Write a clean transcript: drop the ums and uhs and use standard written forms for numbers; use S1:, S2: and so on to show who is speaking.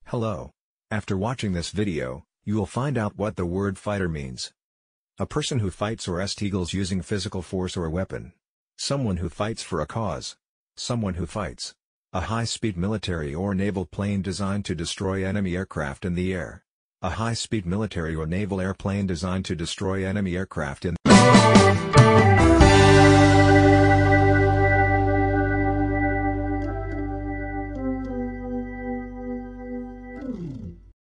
S1: Hello. After watching this video, you will find out what the word fighter means. A person who fights or struggles using physical force or a weapon. Someone who fights for a cause. Someone who fights. A high-speed military or naval plane designed to destroy enemy aircraft in the air. A high-speed military or naval airplane designed to destroy enemy aircraft in